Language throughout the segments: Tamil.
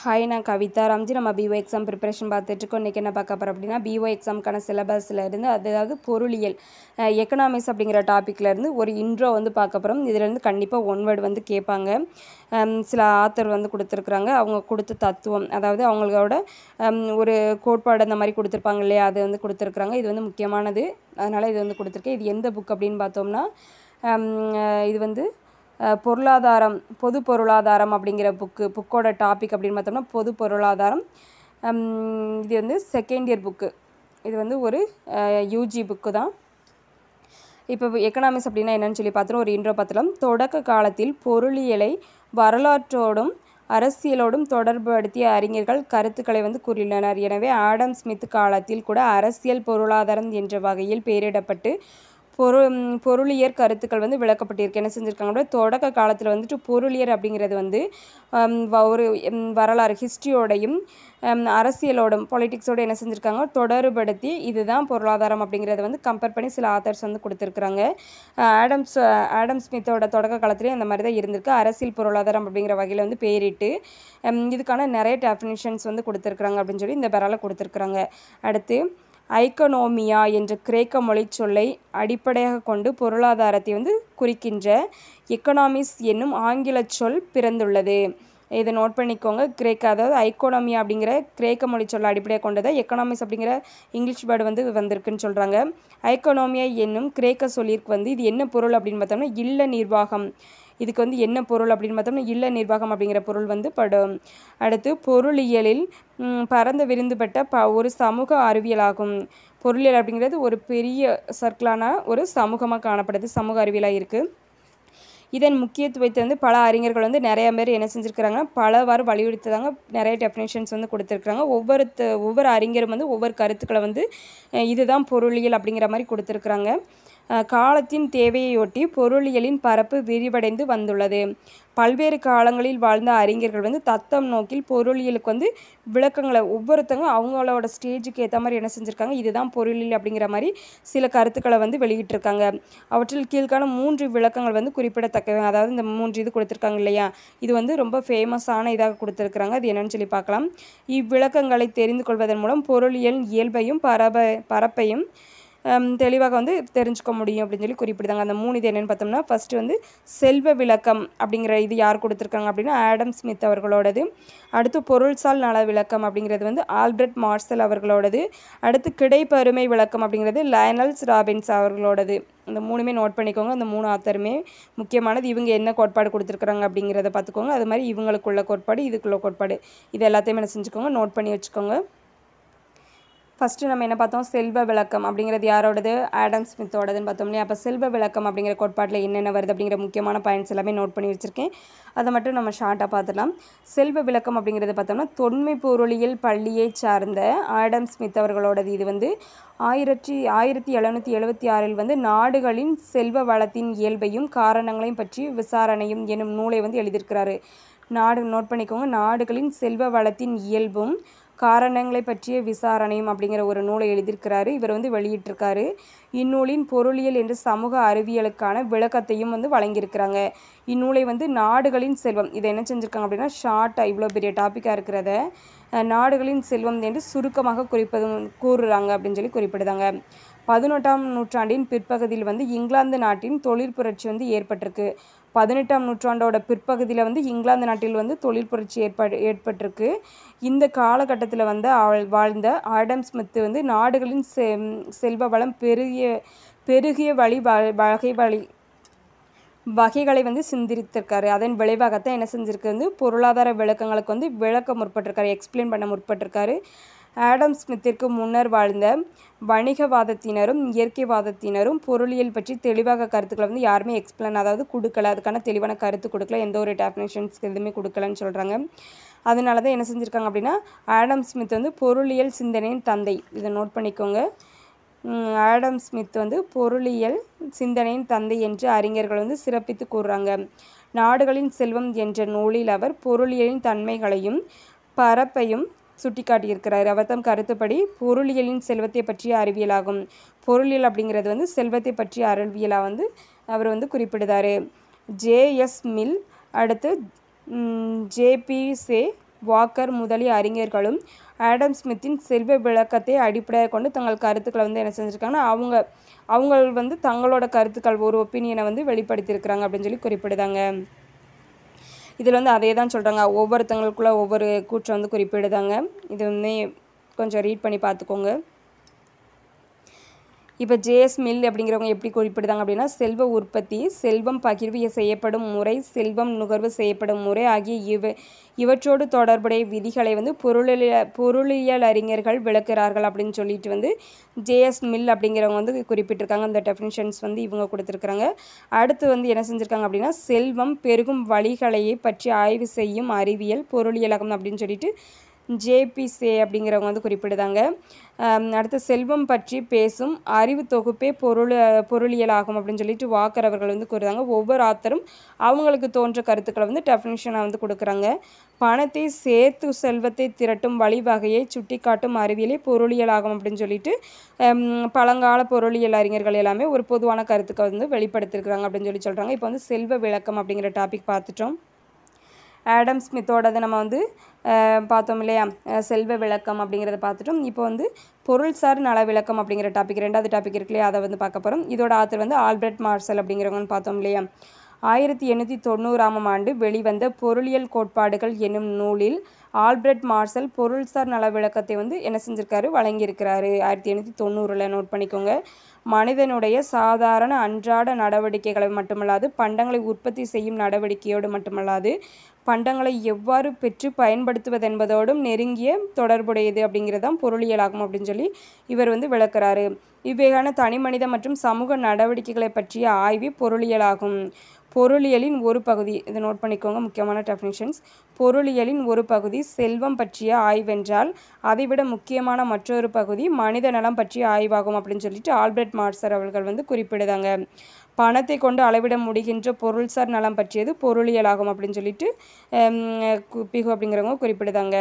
ஹாய், நான் கவிதா ராம்ஜி. நம்ம பிஓ எக்ஸாம் ப்ரிப்பரேஷன் பார்த்துட்ருக்கோம். இன்றைக்கி என்ன பார்க்க போகிறோம் அப்படின்னா, பிஓ எக்ஸாமுக்கான சிலபஸில் இருந்து அதாவது பொருளியல் எக்கனாமிக்ஸ் அப்படிங்கிற டாப்பிக்லேருந்து ஒரு இன்ட்ரோ வந்து பார்க்க போகிறோம். இதிலேருந்து கண்டிப்பாக ஒன் வேர்டு வந்து கேட்பாங்க. சில ஆத்தர் வந்து கொடுத்துருக்குறாங்க. அவங்க கொடுத்த தத்துவம், அதாவது அவங்களோட ஒரு கோட்பாடு அந்த மாதிரி கொடுத்துருப்பாங்க இல்லையா, அது வந்து கொடுத்துருக்குறாங்க. இது வந்து முக்கியமானது, அதனால் இது வந்து கொடுத்துருக்கேன். இது எந்த புக் அப்படின்னு பார்த்தோம்னா, இது வந்து பொருளாதாரம், பொது பொருளாதாரம் அப்படிங்கிற புக்கோட டாபிக் அப்படின்னு பார்த்தோம்னா பொது பொருளாதாரம். இது வந்து செகண்ட் இயர் புக்கு. இது வந்து ஒரு யூஜி புக்கு தான். இப்போ எக்கனாமிக்ஸ் அப்படின்னா என்னன்னு சொல்லி பார்த்துட்டு ஒரு இன்ட்ரோ பார்த்துலாம். தொடக்க காலத்தில் பொருளியலை வரலாற்றோடும் அரசியலோடும் தொடர்புபடுத்திய அறிஞர்கள் கருத்துக்களை வந்து கூறியுள்ளனர். எனவே ஆடம் ஸ்மித் காலத்தில் கூட அரசியல் பொருளாதாரம் என்ற வகையில் பெயரிடப்பட்டு பொருளியற் கருத்துக்கள் வந்து விளக்கப்பட்டிருக்கு. என்ன செஞ்சுருக்காங்க, தொடக்க காலத்தில் வந்துட்டு பொருளியர் அப்படிங்கிறது வந்து ஒரு வரலாறு ஹிஸ்ட்ரியோடையும் அரசியலோடும் பொலிட்டிக்ஸோடு என்ன செஞ்சுருக்காங்க தொடர்புபடுத்தி இதுதான் பொருளாதாரம் அப்படிங்கிறத வந்து கம்பேர் பண்ணி சில ஆத்தர்ஸ் வந்து கொடுத்துருக்குறாங்க. ஆடம் ஸ்மித்தோட தொடக்க காலத்துலேயே அந்த மாதிரி தான் இருந்திருக்கு. அரசியல் பொருளாதாரம் அப்படிங்கிற வகையில் வந்து பெயரிட்டு இதுக்கான நிறைய டெஃபினிஷன்ஸ் வந்து கொடுத்துருக்குறாங்க அப்படின்னு சொல்லி இந்த பெறால கொடுத்துருக்குறாங்க. அடுத்து ஐக்கனோமியா என்ற கிரேக்க மொழி சொல்லை அடிப்படையாக கொண்டு பொருளாதாரத்தை வந்து குறிக்கின்ற எக்கனாமிக்ஸ் என்னும் ஆங்கில சொல் பிறந்துள்ளது. இதை நோட் பண்ணிக்கோங்க. அதாவது ஐக்கோனோமியா அப்படிங்கிற கிரேக்க மொழி சொல்லை அடிப்படையாக கொண்டதை எக்கனாமிக்ஸ் அப்படிங்கிற இங்கிலீஷ் வேர்டு வந்து வந்திருக்குன்னு சொல்கிறாங்க. ஐக்கோனோமியா என்னும் கிரேக்க சொல்லிற்கு வந்து இது என்ன பொருள் அப்படின்னு பார்த்தோம்னா இல்ல நிர்வாகம். இதுக்கு வந்து என்ன பொருள் அப்படின்னு பார்த்தோம்னா இல்ல நிர்வாகம் அப்படிங்கிற பொருள் வந்து படும். அடுத்து பொருளியலில் பரந்த விரிந்துபட்ட ஒரு சமூக அறிவியலாகும். பொருளியல் அப்படிங்கிறது ஒரு பெரிய சர்க்கிளான ஒரு சமூகமாக காணப்படுது, சமூக அறிவியலாக இருக்குது. இதன் முக்கியத்துவத்தை வந்து பல அறிஞர்கள் வந்து நிறைய பேர் என்ன செஞ்சுருக்கிறாங்கன்னா பலவாறு வலியுறுத்துறாங்க. நிறைய டெஃபினேஷன்ஸ் வந்து கொடுத்துருக்குறாங்க. ஒவ்வொரு அறிஞரும் வந்து ஒவ்வொரு கருத்துக்களை வந்து இதுதான் பொருளியல் அப்படிங்கிற மாதிரி கொடுத்துருக்குறாங்க. காலத்தின் தேவையொட்டி பொருளியலின் பரப்பு விரிவடைந்து வந்துள்ளது. பல்வேறு காலங்களில் வாழ்ந்த அறிஞர்கள் வந்து தத்தம் நோக்கில் பொருளியலுக்கு வந்து விளக்கங்களை ஒவ்வொருத்தவங்க அவங்களோட ஸ்டேஜுக்கு ஏற்ற மாதிரி என்ன செஞ்சுருக்காங்க, இதுதான் பொருளியல் அப்படிங்கிற மாதிரி சில கருத்துக்களை வந்து வெளியிட்டிருக்காங்க. அவற்றில் கீழ்கான 3 விளக்கங்கள் வந்து குறிப்பிடத்தக்கவை. அதாவது இந்த 3 இது கொடுத்துருக்காங்க இல்லையா, இது வந்து ரொம்ப ஃபேமஸான இதாக கொடுத்துருக்குறாங்க. அது என்னன்னு சொல்லி பார்க்கலாம். இவ்விளக்கங்களை தெரிந்து கொள்வதன் மூலம் பொருளியல் இயல்பையும் பரப்பையும் தெளிவாக வந்து தெரிஞ்சுக்க முடியும் அப்படின்னு சொல்லி குறிப்பிடுதாங்க. அந்த 3 இது என்னென்னு பார்த்தோம்னா, ஃபஸ்ட்டு வந்து செல்வ விளக்கம் அப்படிங்கிற இது யார் கொடுத்துருக்காங்க அப்படின்னா ஆடம் ஸ்மித் அவர்களோடது. அடுத்து பொருள்சால் நல விளக்கம் அப்படிங்கிறது வந்து ஆல்பர்ட் மார்சல் அவர்களோடது. அடுத்து கிடைப்பருமை விளக்கம் அப்படிங்கிறது லயனல் ராபின்ஸ் அவர்களோடது. இந்த 3மே நோட் பண்ணிக்கோங்க. அந்த 3 ஆத்தருமே முக்கியமானது. இவங்க என்ன கோட்பாடு கொடுத்துருக்குறாங்க அப்படிங்கிறத பார்த்துக்கோங்க. அது மாதிரி இவங்களுக்குள்ள கோட்பாடு, இதுக்குள்ள கோட்பாடு, இது எல்லாத்தையுமே என்ன செஞ்சுக்கோங்க, நோட் பண்ணி வச்சுக்கோங்க. ஃபஸ்ட்டு நம்ம என்ன பார்த்தோம், செல்வ விளக்கம் அப்படிங்கிறது யாரோடது, ஆடம் ஸ்மித்தோடதுன்னு பார்த்தோம் இல்லையா. அப்போ செல்வ விளக்கம் அப்படிங்கிற கோட்பாட்டில் என்னென்ன வருது அப்படிங்கிற முக்கியமான பாயிண்ட்ஸ் எல்லாமே நோட் பண்ணி வச்சுருக்கேன். அதை மட்டும் நம்ம ஷார்ட்டாக பார்த்துடலாம். செல்வ விளக்கம் அப்படிங்கிறது பார்த்தோம்னா தொன்மை பொருளியல் பள்ளியை சார்ந்த ஆடம் ஸ்மித் அவர்களோடது. இது வந்து 1776 வந்து நாடுகளின் செல்வ வளத்தின் இயல்பையும் காரணங்களையும் பற்றி விசாரணையும் எனும் நூலை வந்து எழுதியிருக்கிறாரு. நோட் பண்ணிக்கோங்க. நாடுகளின் செல்வ வளத்தின் இயல்பும் காரணங்களை பற்றிய விசாரணையும் அப்படிங்கிற ஒரு நூலை எழுதியிருக்கிறாரு. இவர் வந்து வெளியிட்டிருக்காரு. இந்நூலின் பொருளியல் என்று சமூக அறிவியலுக்கான விளக்கத்தையும் வந்து வழங்கியிருக்கிறாங்க. இந்நூலை வந்து நாடுகளின் செல்வம், இதை என்ன செஞ்சுருக்காங்க அப்படின்னா ஷார்ட்டாக இவ்வளோ பெரிய டாப்பிக்காக இருக்கிறத நாடுகளின் செல்வம் என்று சுருக்கமாக கூறுறாங்க அப்படின்னு சொல்லி குறிப்பிடுதாங்க. 18ஆம் நூற்றாண்டின் பிற்பகுதியில் வந்து இங்கிலாந்து நாட்டின் தொழிற்புரட்சி வந்து ஏற்பட்டிருக்கு. 18ஆம் நூற்றாண்டோட பிற்பகுதியில் வந்து இங்கிலாந்து நாட்டில் வந்து தொழிற்புரட்சி ஏற்பட்டிருக்கு. இந்த காலகட்டத்தில் வந்து வாழ்ந்த ஆடம் ஸ்மித் வந்து நாடுகளின் செல்வ வளம் பெருகிய வகைகளை வந்து சிந்தித்திருக்காரு. அதன் விளைவாகத்தான் என்ன செஞ்சிருக்கு வந்து பொருளாதார விளக்கங்களுக்கு வந்து விளக்க முற்பட்டிருக்காரு, எக்ஸ்பிளைன் பண்ண முற்பட்டிருக்காரு. ஆடம் ஸ்மித்திற்கு முன்னர் வாழ்ந்த வணிகவாதத்தினரும் இயற்கைவாதத்தினரும் பொருளியல் பற்றி தெளிவாக கருத்துக்களை வந்து யாருமே எக்ஸ்பிளைன் அதாவது கொடுக்கல, அதுக்கான தெளிவான கருத்து கொடுக்கல, எந்த ஒரு டெஃபினேஷன்ஸ் எதுவுமே கொடுக்கலன்னு சொல்கிறாங்க. அதனால தான் என்ன செஞ்சுருக்காங்க அப்படின்னா ஆடம் ஸ்மித் வந்து பொருளியல் சிந்தனையின் தந்தை. இதை நோட் பண்ணிக்கோங்க. ஆடம் ஸ்மித் வந்து பொருளியல் சிந்தனையின் தந்தை என்று அறிஞர்கள் வந்து சிறப்பித்து கூறுறாங்க. நாடுகளின் செல்வம் என்ற நூலில் அவர் பொருளியலின் தன்மைகளையும் பரப்பையும் சுட்டிக்காட்டியிருக்கிறார். அவர் தம் கருத்துப்படி பொருளியலின் செல்வத்தை பற்றிய அறிவியலாகும். பொருளியல் அப்படிங்கிறது வந்து செல்வத்தை பற்றிய அறிவியலாக வந்து அவர் வந்து குறிப்பிடுதார். ஜேஎஸ் மில், அடுத்து ஜேபிசே வாக்கர் முதலிய அறிஞர்களும் ஆடம் ஸ்மித்தின் செல்வ விளக்கத்தை அடிப்படையாக கொண்டு தங்கள் கருத்துக்களை வந்து என்ன செஞ்சுருக்காங்கன்னா அவங்க வந்து தங்களோட கருத்துக்கள் ஒரு ஒப்பீனியனை வந்து வெளிப்படுத்தியிருக்கிறாங்க அப்படின்னு சொல்லி குறிப்பிடுதாங்க. இதில் வந்து அதே தான் சொல்கிறாங்க, ஒவ்வொருத்தங்களுக்குள்ள ஒவ்வொரு கூற்றை வந்து குறிப்பிடுதாங்க. இது வந்து கொஞ்சம் ரீட் பண்ணி பார்த்துக்கோங்க. இப்போ ஜேஎஸ் மில் அப்படிங்கிறவங்க எப்படி குறிப்பிடுதாங்க அப்படின்னா, செல்வ உற்பத்தி, செல்வம் பகிர்வு செய்யப்படும் முறை, செல்வம் நுகர்வு செய்யப்படும் முறை ஆகிய இவற்றோடு தொடர்புடைய விதிகளை வந்து பொருளியல் அறிஞர்கள் விளக்குறார்கள் அப்படின்னு சொல்லிட்டு வந்து ஜேஎஸ் மில் அப்படிங்கிறவங்க வந்து குறிப்பிட்டிருக்காங்க. இந்த டெஃபினிஷன்ஸ் வந்து இவங்க கொடுத்துருக்குறாங்க. அடுத்து வந்து என்ன செஞ்சுருக்காங்க அப்படின்னா, செல்வம் பெருகும் வழிகளையே பற்றி ஆய்வு செய்யும் அறிவியல் பொருளியலகம் அப்படின்னு சொல்லிட்டு ஜேபிசே அப்படிங்கிறவங்க வந்து குறிப்பிடுதாங்க. அடுத்து செல்வம் பற்றி பேசும் அறிவு தொகுப்பே பொருளியலாகும் அப்படின்னு சொல்லிட்டு வாக்கர் அவர்கள் வந்து கூறுறாங்க. ஒவ்வொரு ஆத்தரும் அவங்களுக்கு தோன்ற கருத்துக்களை வந்து டெஃபினிஷனாக வந்து கொடுக்குறாங்க. பணத்தை சேர்த்து செல்வத்தை திரட்டும் வழிவகையை சுட்டி காட்டும் அறிவியலே பொருளியலாகும் அப்படின்னு சொல்லிட்டு பழங்கால பொருளியல் அறிஞர்கள் எல்லாமே ஒரு பொதுவான கருத்துக்களை வந்து வெளிப்படுத்திருக்கிறாங்க அப்படின்னு சொல்லி சொல்கிறாங்க. இப்போ வந்து செல்வ விளக்கம் அப்படிங்கிற டாபிக் பார்த்துட்டோம். ஆடம் ஸ்மித்தோடது நம்ம வந்து பார்த்தோம் இல்லையா, செல்வ விளக்கம் அப்படிங்கிறத பார்த்துட்டோம். இப்போ வந்து பொருள்சார் நல விளக்கம் அப்படிங்கிற டாபிக், ரெண்டாவது டாபிக் இருக்கு இல்லையா, அதை வந்து பார்க்க போகிறோம். இதோட ஆத்தர் வந்து ஆல்பர்ட் மார்சல் அப்படிங்கிறவங்கன்னு பார்த்தோம் இல்லையா. 1890ஆம் ஆண்டு வெளிவந்த பொருளியல் கோட்பாடுகள் என்னும் நூலில் ஆல்பர்ட் மார்சல் பொருள்சார் நல விளக்கத்தை வந்து என்ன செஞ்சுருக்காரு, வழங்கியிருக்கிறாரு. 1890 நோட் பண்ணிக்கோங்க. மனிதனுடைய சாதாரண அன்றாட நடவடிக்கைகளை மட்டுமல்லாது பண்டங்களை உற்பத்தி செய்யும் நடவடிக்கையோடு மட்டுமல்லாது பண்டங்களை எவ்வாறு பெற்று பயன்படுத்துவதென்பதோடும் நெருங்கிய தொடர்புடையது அப்படிங்கிறதான் பொருளியலாகும் அப்படின்னு சொல்லி இவர் வந்து விளக்குறாரு. இவ்வேகான தனி மனித மற்றும் சமூக நடவடிக்கைகளை பற்றிய ஆய்வே பொருளியலாகும். பொருளியலின் ஒரு பகுதி, இதை நோட் பண்ணிக்கோங்க, முக்கியமான டெஃபினிஷன்ஸ். பொருளியலின் ஒரு பகுதி செல்வம் பற்றிய ஆய்வென்றால் அதைவிட முக்கியமான மற்றொரு பகுதி மனித நலம் பற்றிய ஆய்வாகும் அப்படின்னு சொல்லிட்டு ஆல்பர்ட் மார்சல் அவர்கள் வந்து குறிப்பிடுதாங்க. பணத்தை கொண்டு அளவிட முடிகின்ற பொருள்சார் நலம் பற்றியது பொருளியலாகும் அப்படின்னு சொல்லிட்டு பிகு அப்படிங்கிறவங்க குறிப்பிடுதாங்க.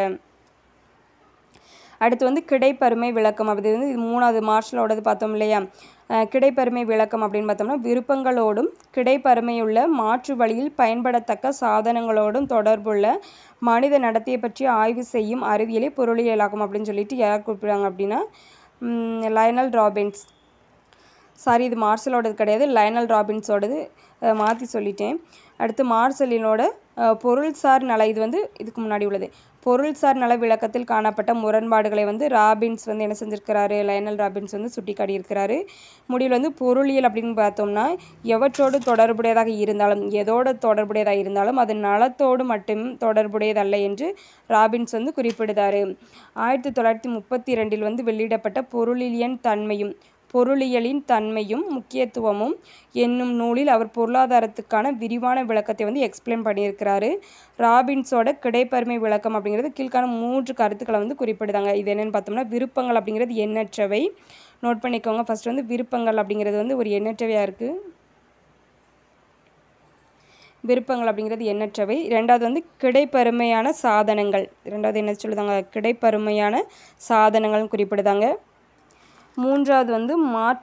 அடுத்து வந்து கிடைப்பருமை விளக்கம், அது வந்து இது 3வது மார்ஷலோடது பார்த்தோம் இல்லையா. கிடைப்பருமை விளக்கம் அப்படின்னு பார்த்தோம்னா, விருப்பங்களோடும் கிடைப்பருமையுள்ள மாற்று வழியில் பயன்படத்தக்க சாதனங்களோடும் தொடர்புள்ள மனித நடத்தையை பற்றி ஆய்வு செய்யும் அறிவியலே பொருளியலாகும் அப்படின்னு சொல்லிட்டு யார் குறிப்பிடுறாங்க அப்படின்னா லயனல் ராபின்ஸ். சாரி, இது மார்சலோடது கிடையாது, லயனல் ராபின்ஸோடது, மாற்றி சொல்லிட்டேன். அடுத்து மார்சலினோட பொருள்சார் நல, இது வந்து இதுக்கு முன்னாடி உள்ளது. பொருள்சார் நல விளக்கத்தில் காணப்பட்ட முரண்பாடுகளை வந்து ராபின்ஸ் வந்து என்ன செஞ்சுருக்கிறாரு, லயனல் ராபின்ஸ் வந்து சுட்டி காட்டியிருக்கிறாரு. முடிவில் வந்து பொருளியல் அப்படின்னு பார்த்தோம்னா எவற்றோடு தொடர்புடையதாக இருந்தாலும், எதோடு தொடர்புடையதாக இருந்தாலும் அது நலத்தோடு மட்டும் தொடர்புடையதல்ல என்று ராபின்ஸ் வந்து குறிப்பிடுதார். 1932 வந்து வெளியிடப்பட்ட பொருளியலின் தன்மையும் முக்கியத்துவமும் என்னும் நூலில் அவர் பொருளாதாரத்துக்கான விரிவான விளக்கத்தை வந்து எக்ஸ்பிளைன் பண்ணியிருக்கிறாரு. ராபின்ஸோட கிடைப்பருமை விளக்கம் அப்படிங்கிறது கீழ்கான 3 கருத்துக்களை வந்து குறிப்பிடுதாங்க. இது என்னென்னு பார்த்தோம்னா, விருப்பங்கள் அப்படிங்கிறது எண்ணற்றவை. நோட் பண்ணிக்கோங்க. ஃபர்ஸ்ட் வந்து விருப்பங்கள் அப்படிங்கிறது வந்து ஒரு எண்ணற்றவையாக இருக்குது. விருப்பங்கள் அப்படிங்கிறது எண்ணற்றவை. ரெண்டாவது வந்து கிடைப்பருமையான சாதனங்கள், ரெண்டாவது என்ன சொல்லுதாங்க, கிடைப்பருமையான சாதனங்கள்னு குறிப்பிடுதாங்க. மூன்றாவது வந்து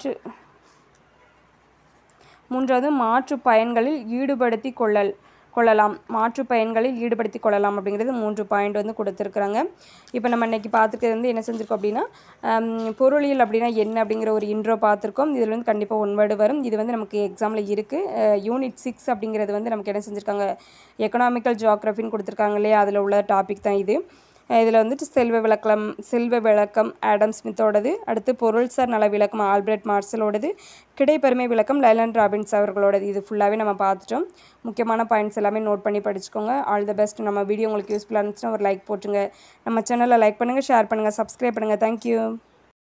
மாற்று பயன்களில் ஈடுபடுத்தி கொள்ளலாம், மாற்று பயன்களில் ஈடுபடுத்தி கொள்ளலாம் அப்படிங்கிறது 3 பாயிண்ட் வந்து கொடுத்துருக்குறாங்க. இப்போ நம்ம இன்றைக்கி பார்த்துக்கிறது வந்து என்ன செஞ்சுருக்கோம் அப்படின்னா, பொருளியல் அப்படின்னா என்ன அப்படிங்கிற ஒரு இன்ட்ரோ பார்த்துருக்கோம். இதில் வந்து கண்டிப்பாக 1 வேர்டு வரும். இது வந்து நமக்கு எக்ஸாமில் இருக்குது. யூனிட் 6 அப்படிங்கிறது வந்து நமக்கு என்ன செஞ்சுருக்காங்க, எக்கனாமிக்கல் ஜியோகிராஃபின்னு கொடுத்துருக்காங்க இல்லையா, அதில் உள்ள டாபிக் தான் இது. இதில் வந்துட்டு செல்வ விளக்கம் ஆடம் ஸ்மித்தோடது, அடுத்து பொருள்சார் நல விளக்கம் ஆல்பர்ட் மார்சலோடது, கிடைப்பருமை விளக்கம் லயனல் ராபின்ஸ் அவர்களோடது. இது ஃபுல்லாகவே நம்ம பார்த்துட்டோம். முக்கியமான பாயிண்ட்ஸ் எல்லாமே நோட் பண்ணி படிச்சுக்கோங்க. All the best. நம்ம வீடியோ உங்களுக்கு யூஸ்ஃபுல்லாக இருந்துச்சுன்னா ஒரு லைக் போட்டுருங்க. நம்ம சேனலை லைக் பண்ணுங்கள், ஷேர் பண்ணுங்கள், சப்ஸ்கிரைப் பண்ணுங்கள். தேங்க்யூ.